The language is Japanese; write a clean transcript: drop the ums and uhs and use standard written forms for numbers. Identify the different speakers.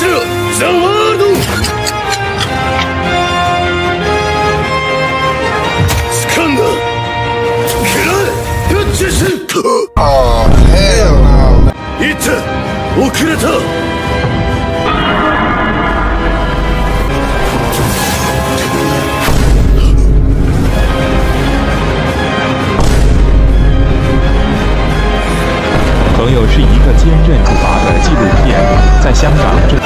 Speaker 1: ちらザ・ワールド掴んだ食らえプッチス
Speaker 2: Oh, hell no.
Speaker 1: いった遅れた
Speaker 3: 朋友是一个坚韧不拔的纪录片，在香港这。